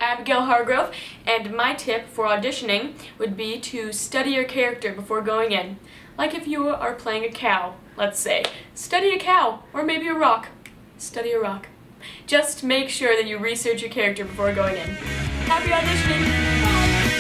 Abigail Hargrove, and my tip for auditioning would be to study your character before going in. Like if you are playing a cow, let's say. Study a cow, or maybe a rock. Study a rock. Just make sure that you research your character before going in. Happy auditioning! Bye!